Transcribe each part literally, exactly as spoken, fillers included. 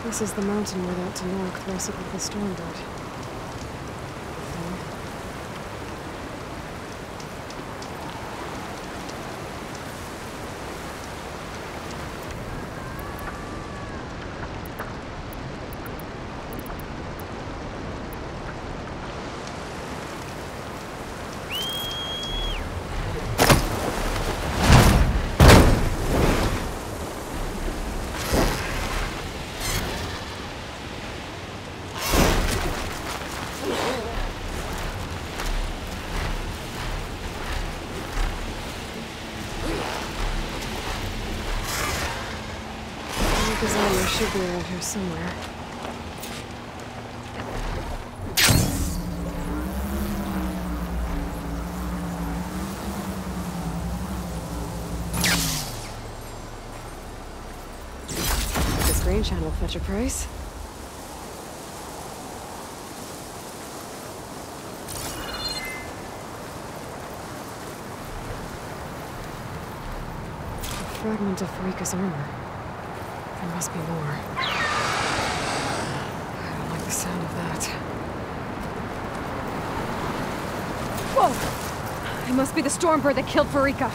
This is the mountain where that Tenoric wrestled with the Stormbird. Designer should be around here somewhere. This grain channel will fetch a price. A fragment of Farika's armor. There must be more. I don't like the sound of that. Whoa! It must be the Stormbird that killed Farika.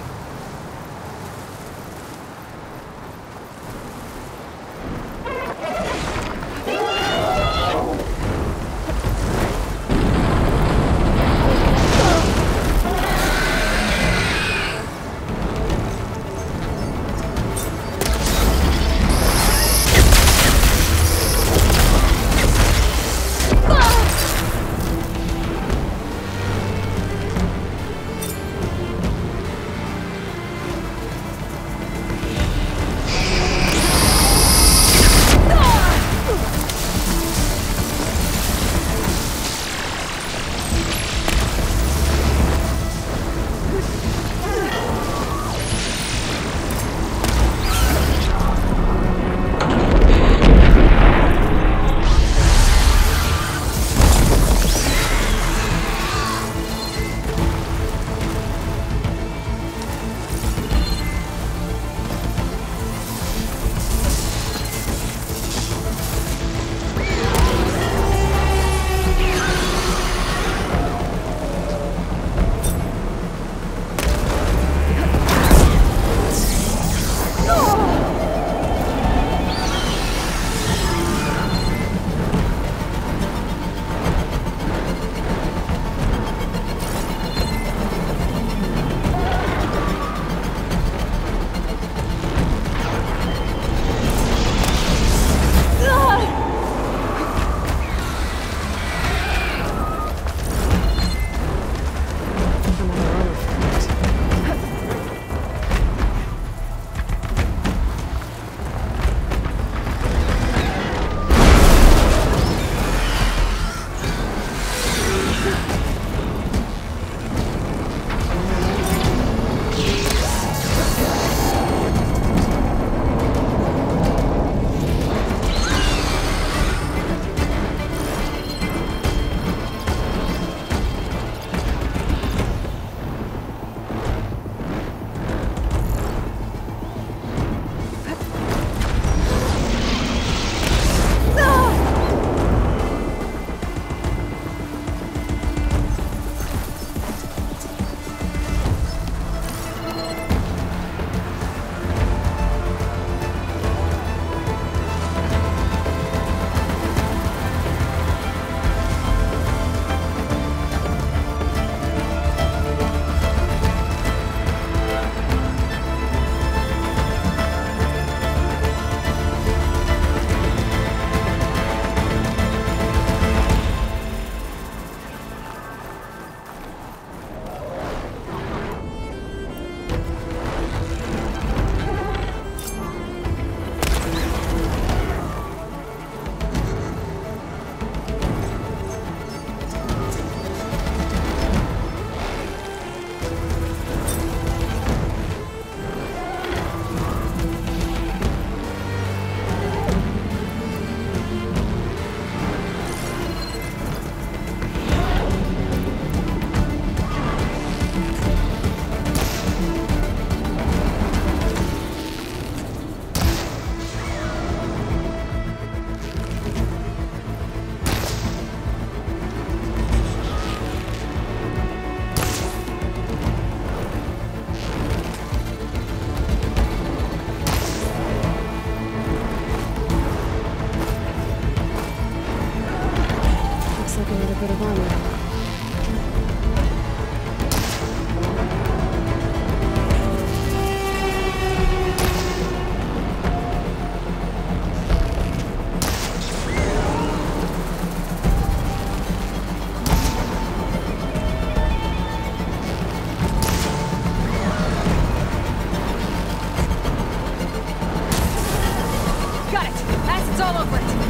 of armor. Got it! Acid's all over it!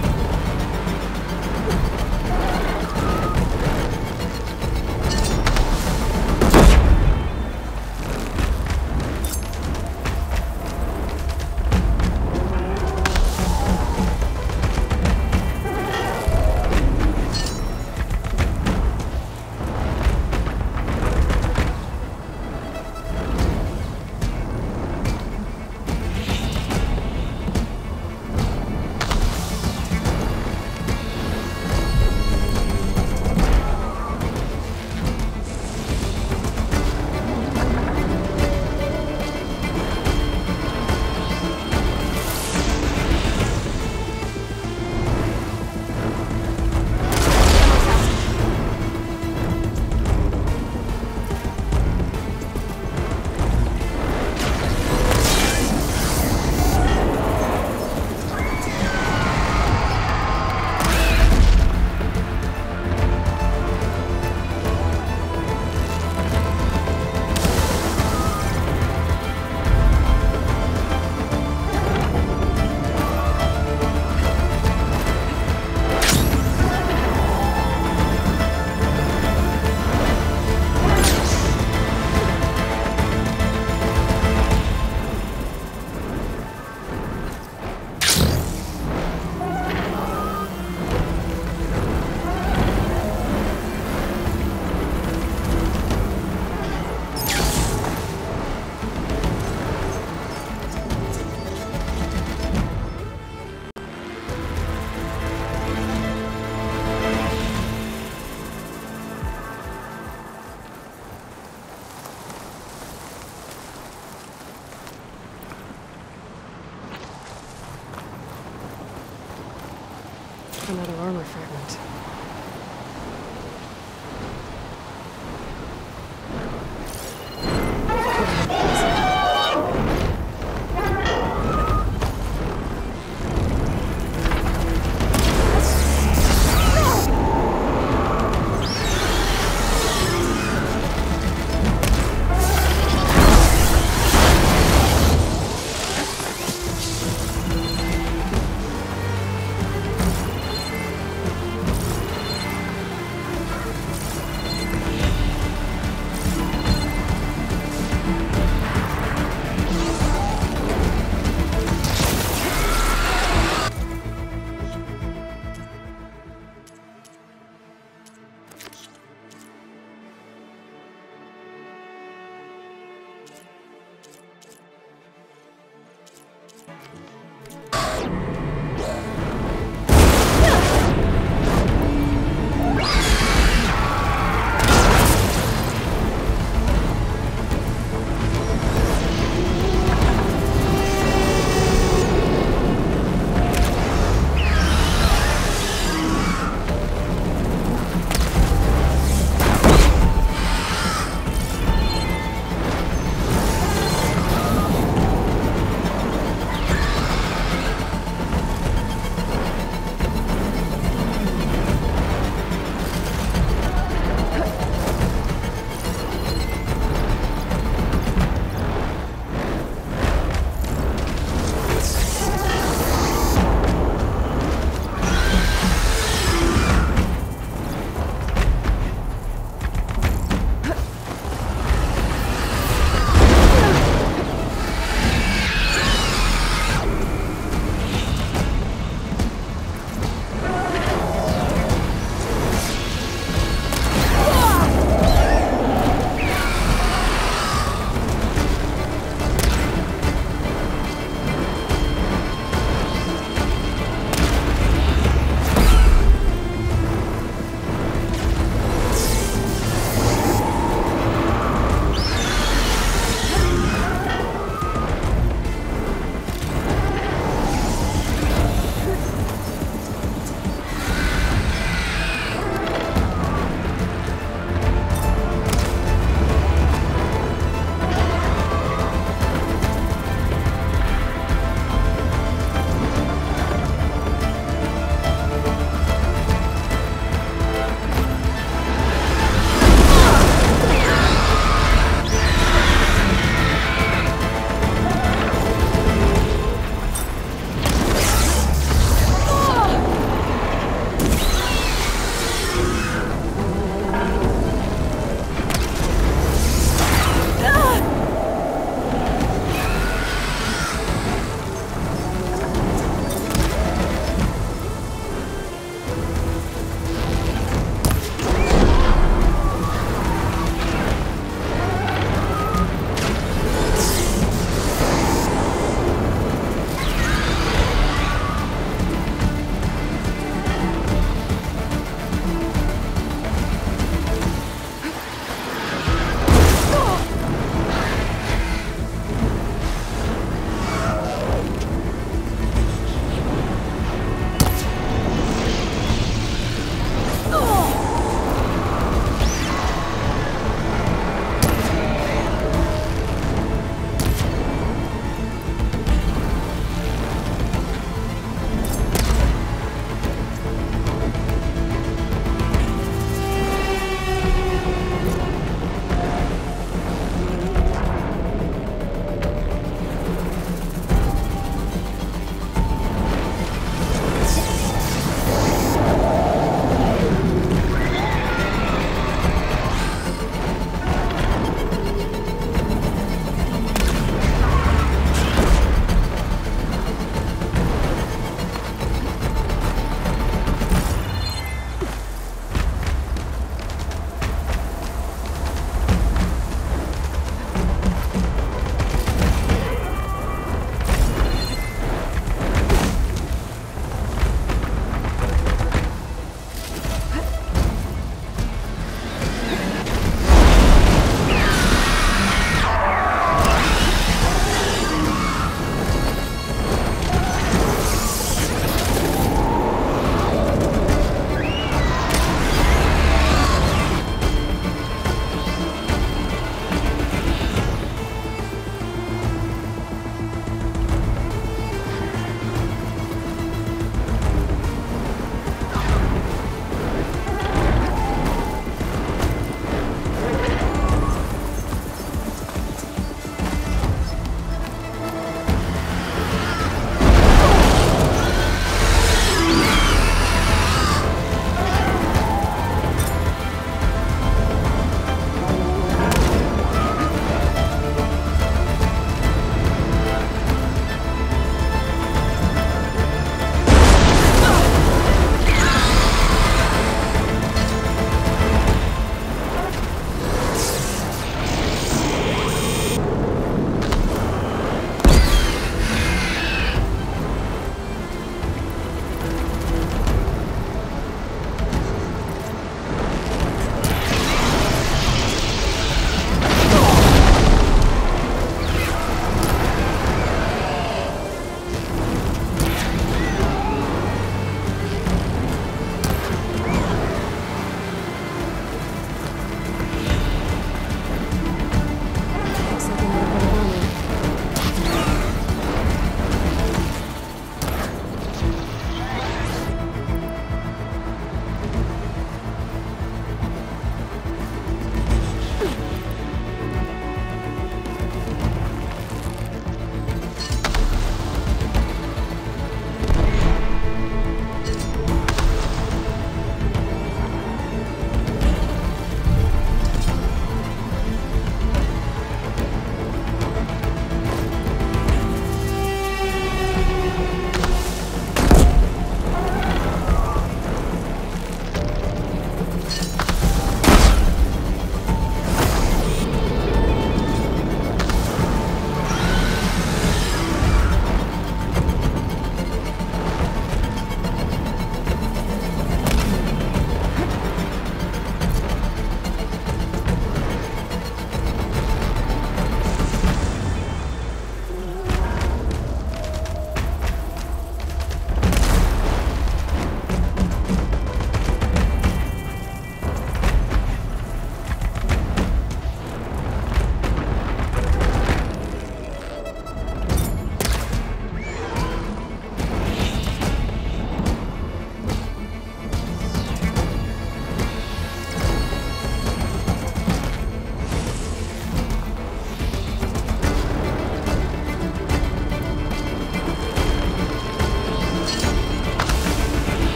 Another armor fragment.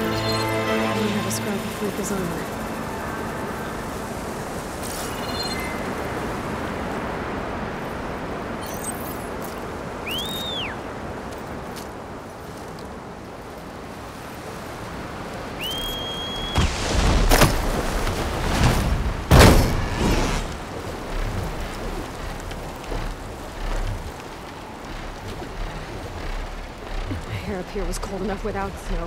I don't have a scrap of Rika's armor. Hair up here was cold enough without snow.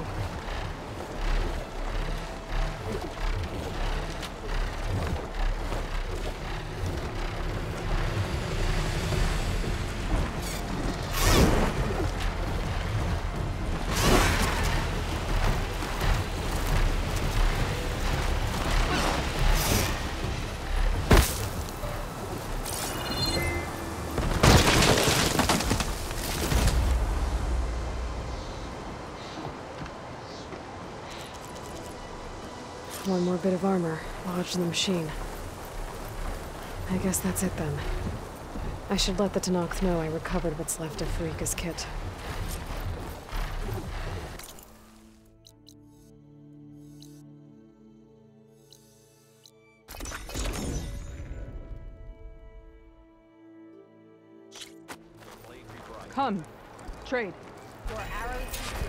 One more bit of armor lodged in the machine. I guess that's it then. I should let the Tanakh know I recovered what's left of Farika's kit. Come. Trade. Your arrows.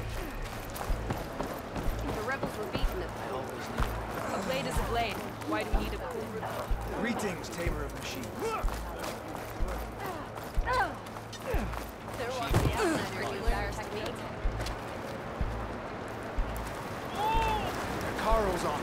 The rebels were beaten at I always knew. A blade is a blade. Why do we need a blade? Greetings, tamer of machines. There was the outlander who learned our technique. Karo's on.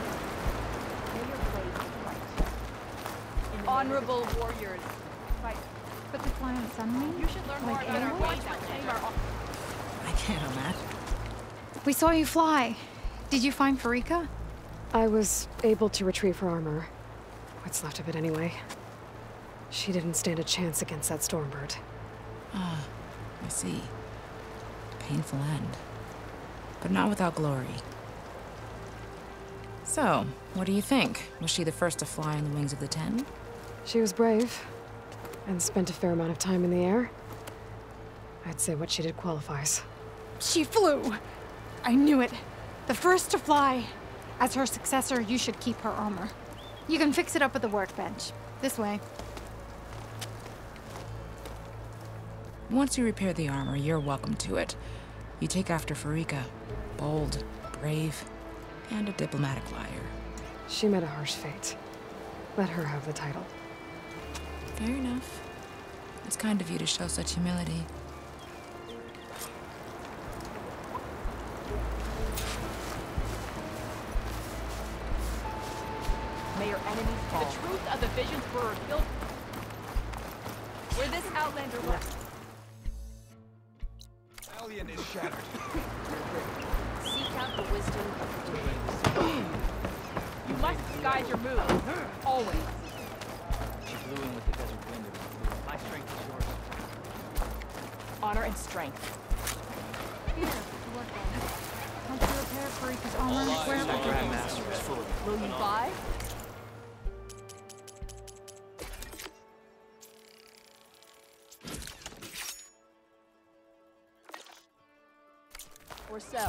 Honorable warriors. Fight. But to fly on Sunbeam? You should learn more Like about our animals? ways that tame our I can't imagine. We saw you fly. Did you find Farika? I was able to retrieve her armor. What's left of it anyway. She didn't stand a chance against that Stormbird. Ah, I see. Painful end. But not without glory. So, what do you think? Was she the first to fly on the wings of the Ten? She was brave, and spent a fair amount of time in the air. I'd say what she did qualifies. She flew! I knew it. The first to fly. As her successor, you should keep her armor. You can fix it up at the workbench. This way. Once you repair the armor, you're welcome to it. You take after Farika. Bold, brave, and a diplomatic liar. She met a harsh fate. Let her have the title. Fair enough. It's kind of you to show such humility. May your enemies fall. The truth of the visions were revealed. Where this outlander left. Alien is shattered. Seek out the wisdom of the doings. You must guide your moves. Always. She blew in with the desert wind. It was blue. My strength is yours. Honor and strength. Here, work on it. Help you repair Farika's armor. Where My grandmaster is full of Will you buy? Or so.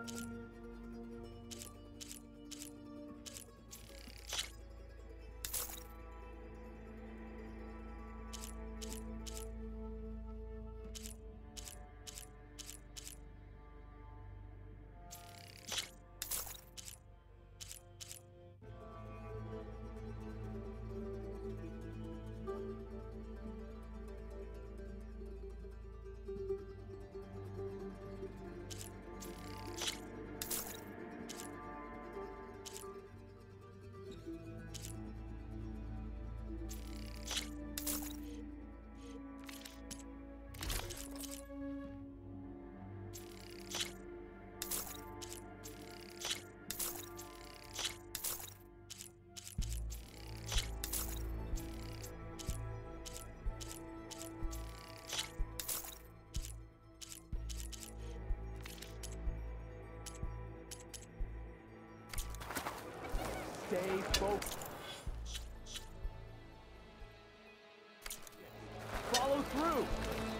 Stay focused. Follow through.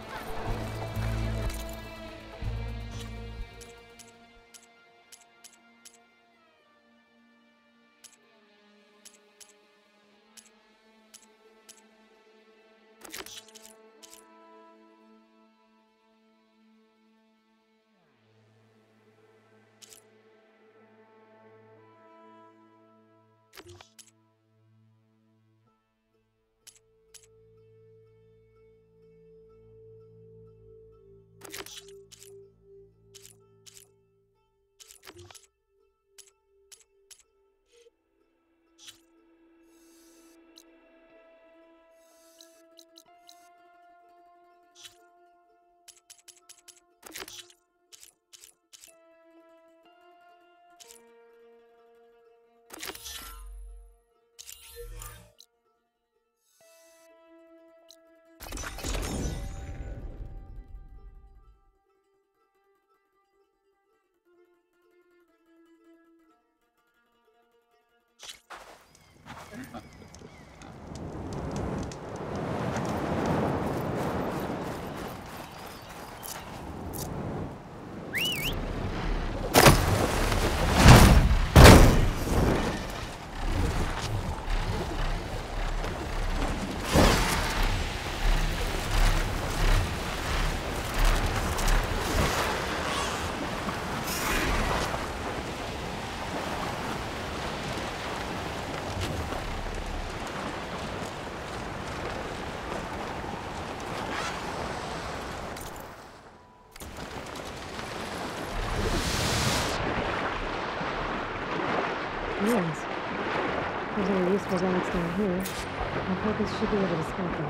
Yes. There's any useful relics down here. My focus should be able to spot them.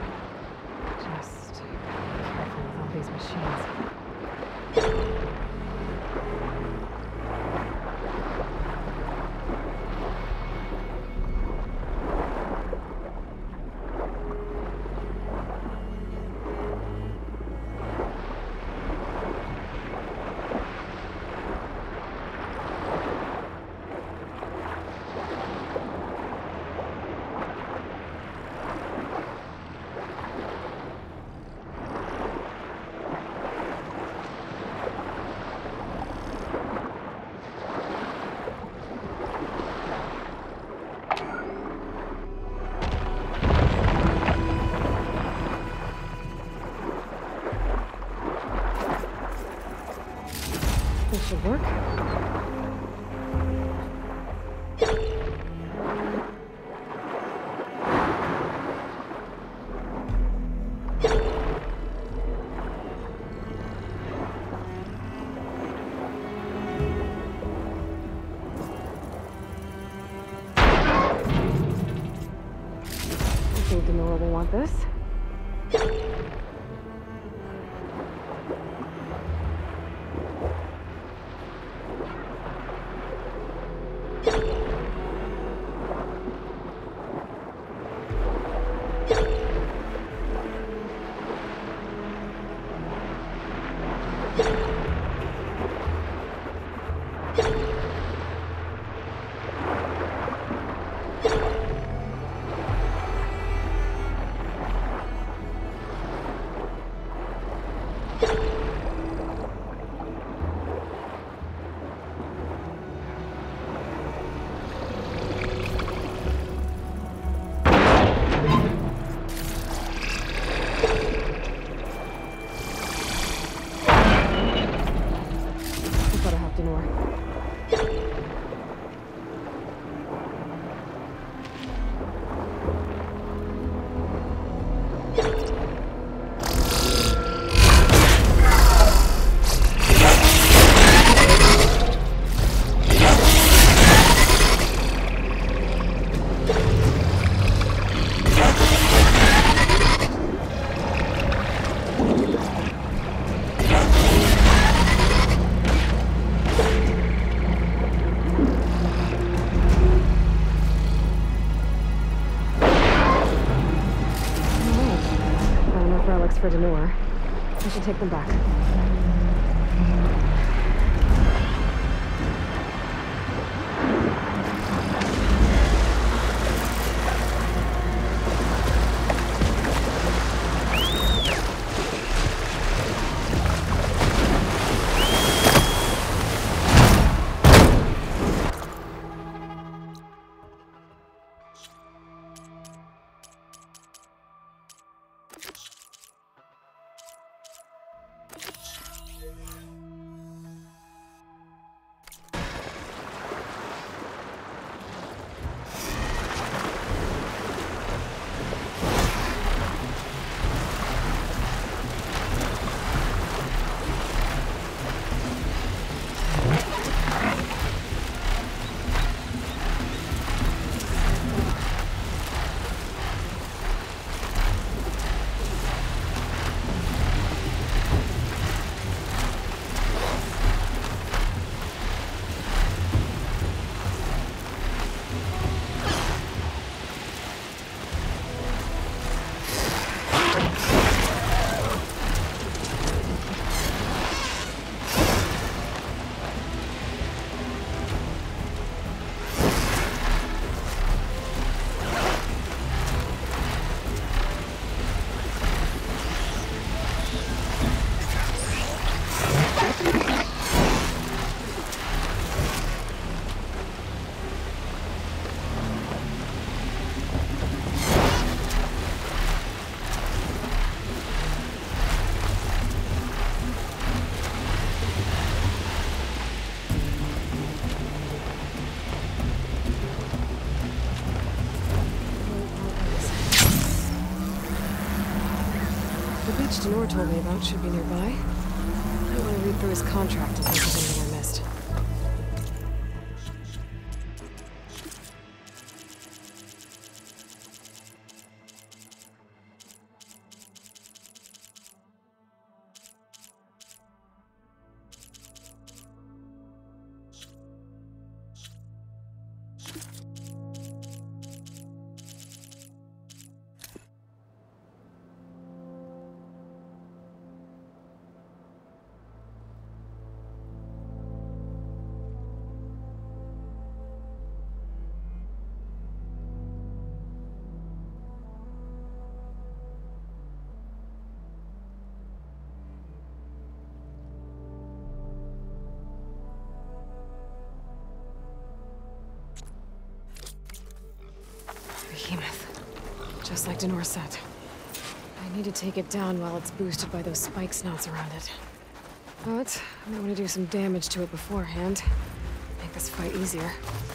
Just be careful with all these machines. This should work. I think Denora will want this. take them back. Denor told me about should be nearby. I don't want to read through his contract in case there's anything I missed. Behemoth. Just like Denor said. I need to take it down while it's boosted by those spike snouts around it. But I might want to do some damage to it beforehand. Make this fight easier.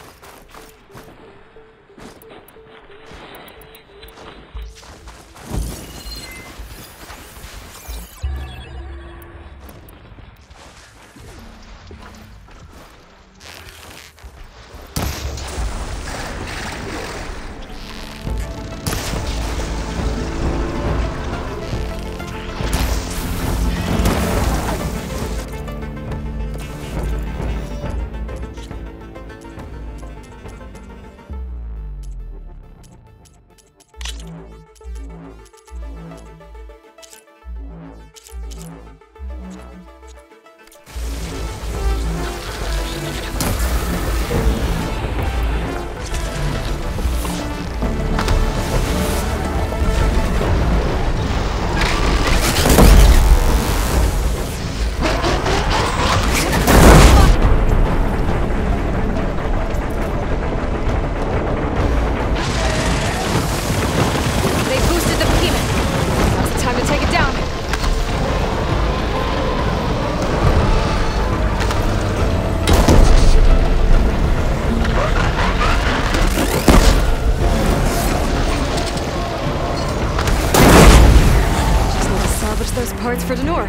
Parts for Denor.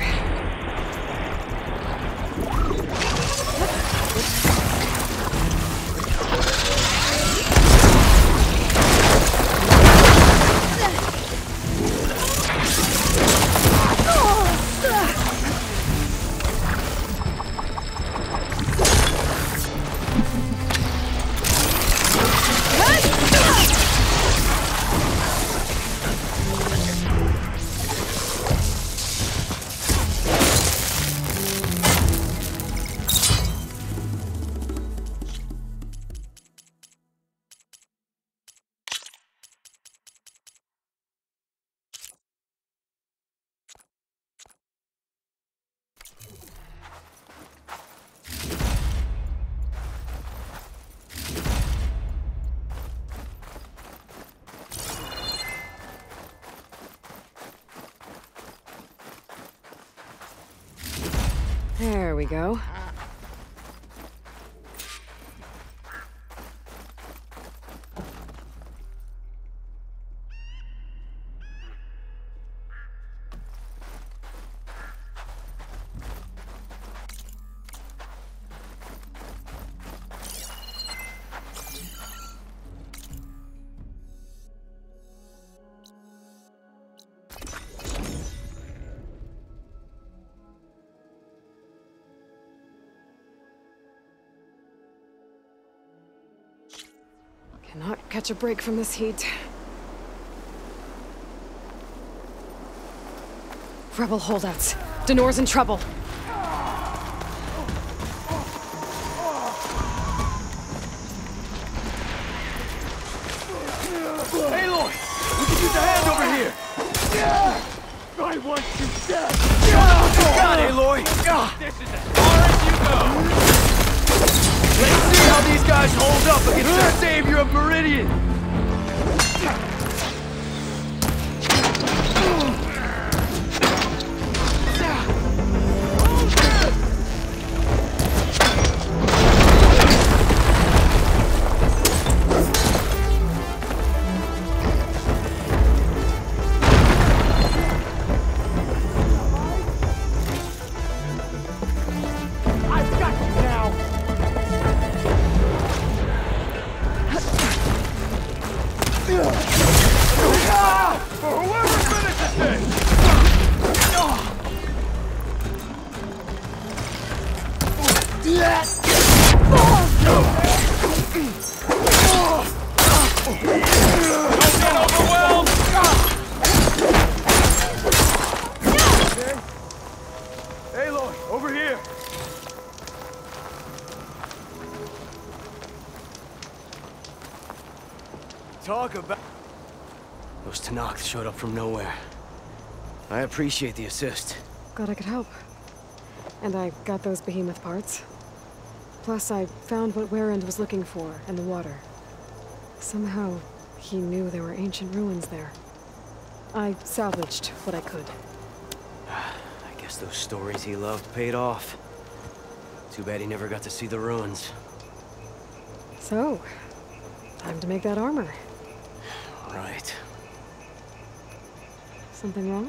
There we go. Cannot catch a break from this heat. Rebel holdouts. Denor's in trouble. Aloy! We can use a hand over here! I want you dead! God, Aloy! This is as far as you go! Let's see how these guys hold up against the savior of Meridian! Talk about... Those Tanakhs showed up from nowhere. I appreciate the assist. Glad I could help. And I got those behemoth parts. Plus, I found what Warrend was looking for in the water. Somehow, he knew there were ancient ruins there. I salvaged what I could. I guess those stories he loved paid off. Too bad he never got to see the ruins. So, time to make that armor. Right. Something wrong?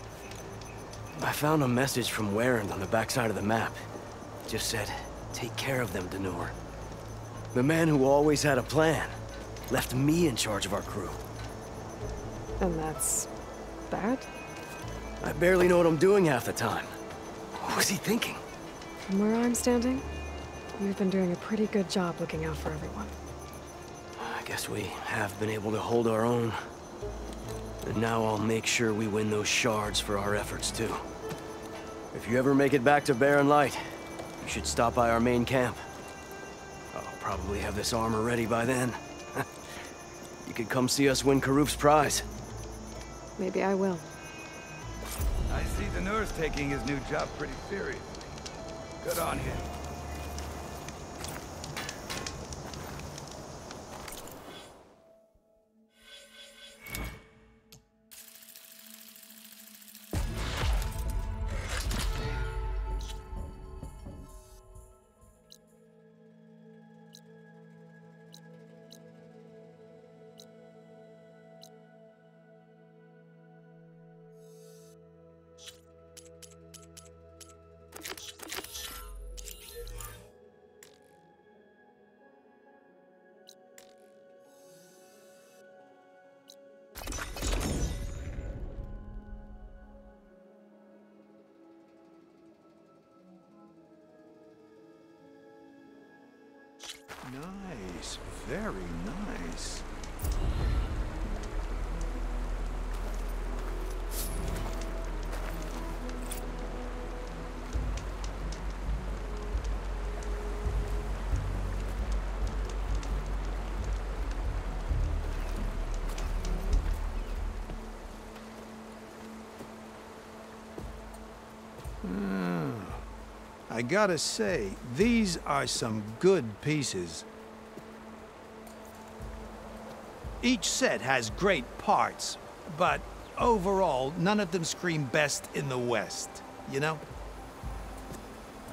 I found a message from Warrend on the backside of the map. It just said, take care of them, Denor. The man who always had a plan left me in charge of our crew. And that's... bad? I barely know what I'm doing half the time. What was he thinking? From where I'm standing, you've been doing a pretty good job looking out for everyone. I guess we have been able to hold our own. And now I'll make sure we win those shards for our efforts, too. If you ever make it back to Barren Light, you should stop by our main camp. I'll probably have this armor ready by then. You could come see us win Keruf's prize. Maybe I will. I see Denor's taking his new job pretty seriously. Good on him. Nice, very nice. I gotta say, these are some good pieces. Each set has great parts, but overall, none of them scream best in the West, you know?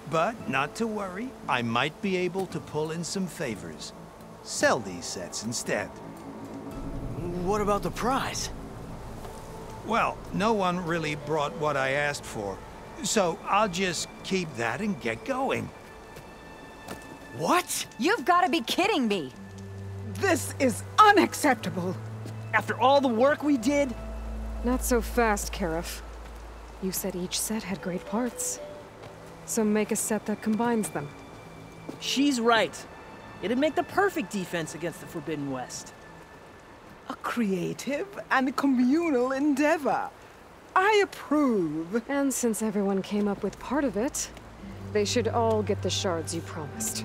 But not to worry, I might be able to pull in some favors. Sell these sets instead. What about the prize? Well, no one really brought what I asked for, so I'll just keep that and get going. What? You've got to be kidding me! This is unacceptable! After all the work we did? Not so fast, Keruf. You said each set had great parts. So make a set that combines them. She's right. It'd make the perfect defense against the Forbidden West. A creative and communal endeavor. I approve. And since everyone came up with part of it, they should all get the shards you promised.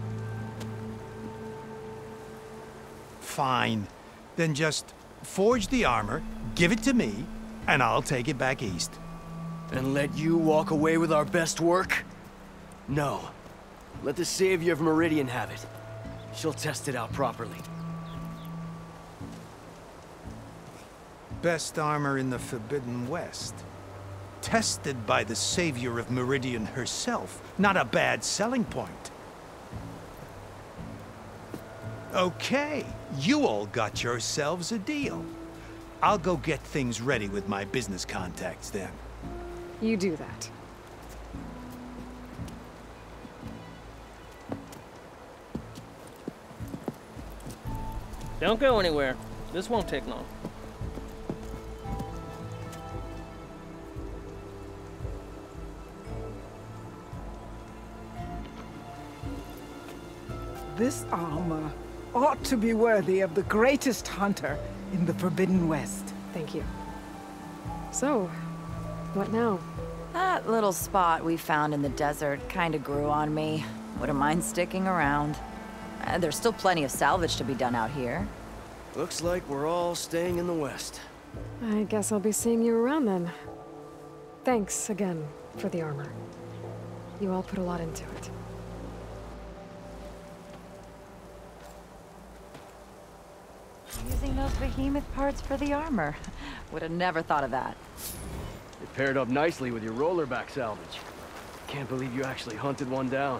Fine. Then just forge the armor, give it to me, and I'll take it back east. And let you walk away with our best work? No. Let the Savior of Meridian have it. She'll test it out properly. Best armor in the Forbidden West. Tested by the Savior of Meridian herself. Not a bad selling point. Okay, you all got yourselves a deal. I'll go get things ready with my business contacts then. You do that. Don't go anywhere. This won't take long. This armor ought to be worthy of the greatest hunter in the Forbidden West. Thank you. So, what now? That little spot we found in the desert kinda grew on me. Wouldn't mind sticking around. Uh, there's still plenty of salvage to be done out here. Looks like we're all staying in the West. I guess I'll be seeing you around then. Thanks again for the armor. You all put a lot into it. Using those behemoth parts for the armor. Would have never thought of that. It paired up nicely with your rollerback salvage. Can't believe you actually hunted one down.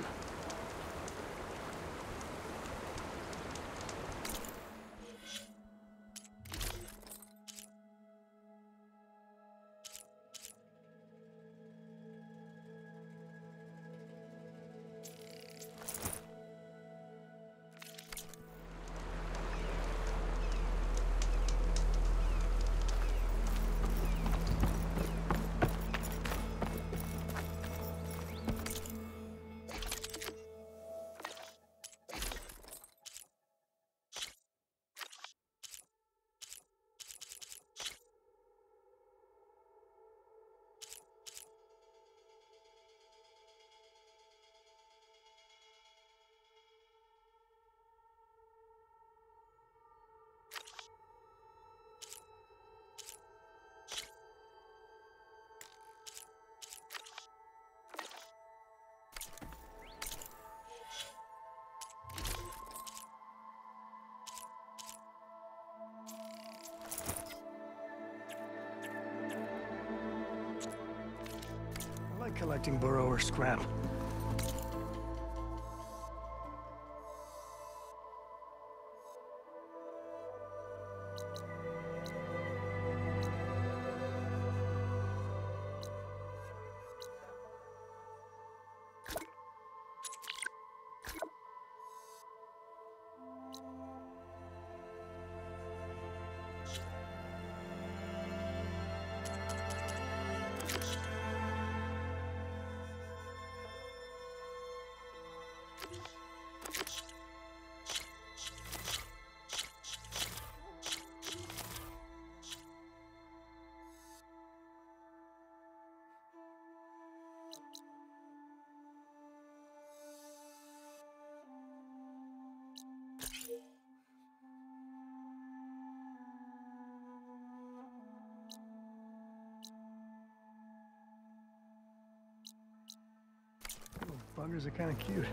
I like collecting burrower scrap. Buggers are kind of cute.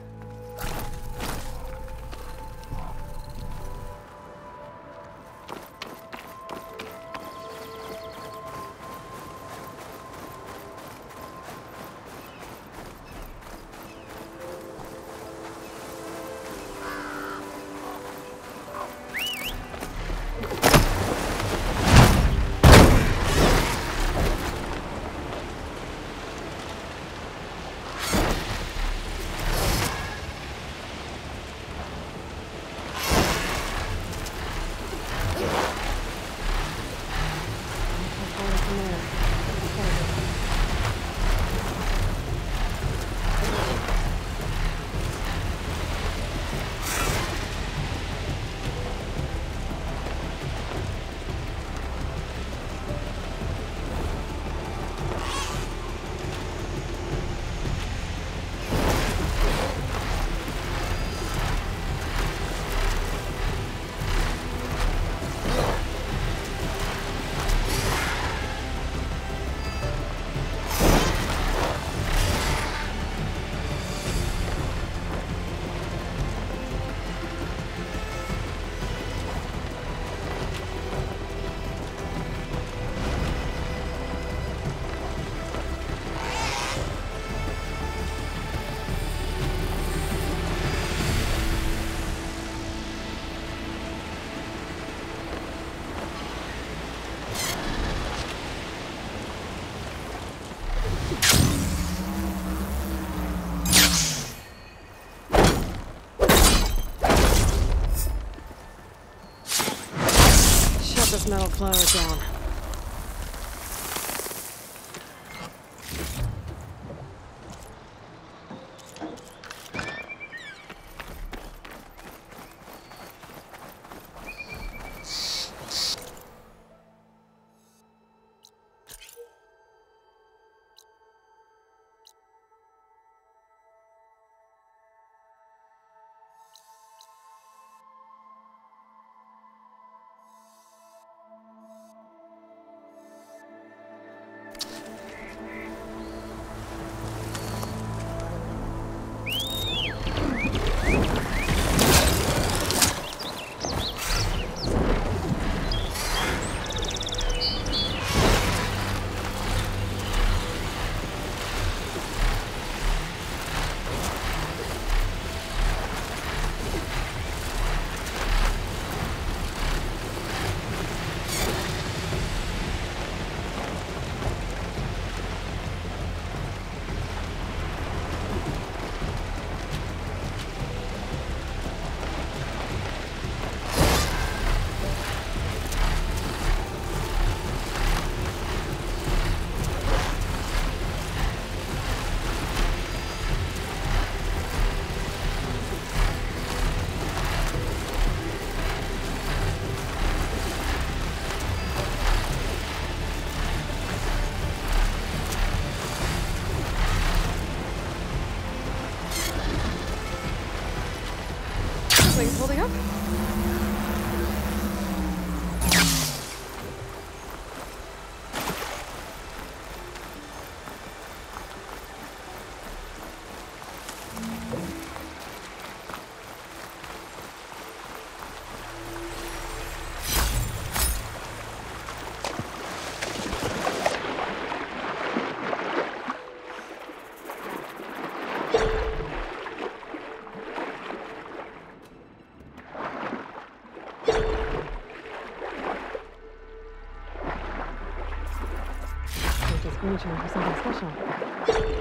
this metal flower down. Wings holding up? Screenshot for something special.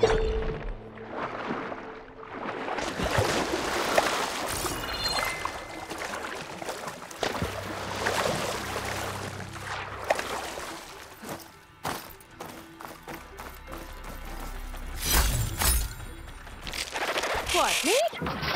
What, me?